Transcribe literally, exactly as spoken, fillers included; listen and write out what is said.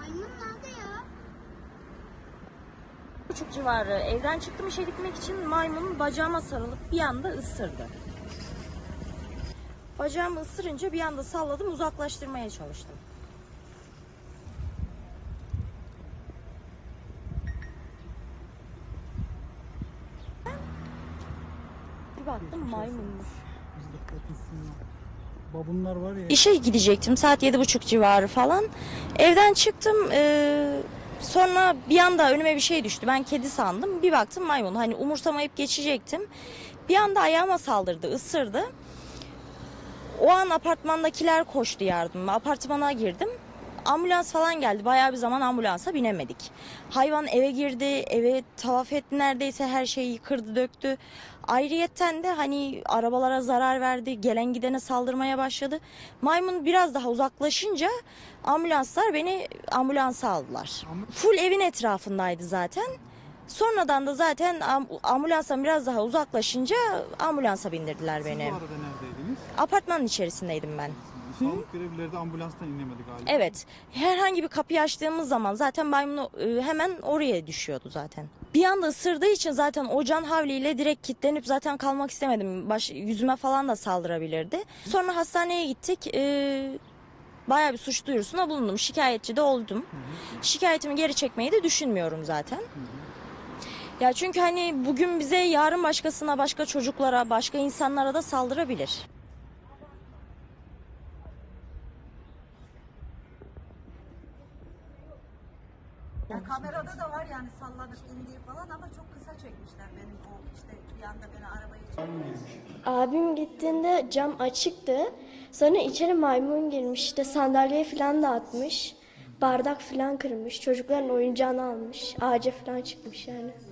Maymun nerede ya? Buçuk civarı evden çıktım işe gitmek için, maymun bacağıma sarılıp bir anda ısırdı. Bacağımı ısırınca bir anda salladım, uzaklaştırmaya çalıştım. Bir baktım maymunmuş. Babunlar var ya. İşe gidecektim saat yedi buçuk civarı falan. Evden çıktım. Ee, sonra bir anda önüme bir şey düştü. Ben kedi sandım. Bir baktım maymun. Hani umursamayıp geçecektim. Bir anda ayağıma saldırdı, ısırdı. O an apartmandakiler koştu yardıma. Apartmana girdim. Ambulans falan geldi. Bayağı bir zaman ambulansa binemedik. Hayvan eve girdi, eve tavaf etti neredeyse, her şeyi kırdı, döktü. Ayrıyetten de hani arabalara zarar verdi, gelen gidene saldırmaya başladı. Maymun biraz daha uzaklaşınca ambulanslar beni ambulansa aldılar. Full evin etrafındaydı zaten. Sonradan da zaten ambulanstan biraz daha uzaklaşınca ambulansa bindirdiler beni. Siz bu arada neredeydiniz? Apartmanın içerisindeydim ben. Sağlık görevlileri de ambulanstan inemedi galiba. Evet. Herhangi bir kapıyı açtığımız zaman zaten maymun e, hemen oraya düşüyordu zaten. Bir anda ısırdığı için zaten o can havliyle direkt kilitlenip zaten kalmak istemedim. Baş, yüzüme falan da saldırabilirdi. Sonra hastaneye gittik. E, bayağı bir suç duyurusuna bulundum. Şikayetçi de oldum. Hı hı. Şikayetimi geri çekmeyi de düşünmüyorum zaten. Hı hı. Ya çünkü hani bugün bize, yarın başkasına, başka çocuklara, başka insanlara da saldırabilir. Ya kamerada da var yani sallanıp indiği falan ama çok kısa çekmişler benim o işte bir anda beni arabaya çekmişler. Abim gittiğinde cam açıktı. Sonra içeri maymun girmiş, işte sandalyeyi falan dağıtmış. Bardak falan kırmış. Çocukların oyuncağını almış. Ağaca falan çıkmış yani.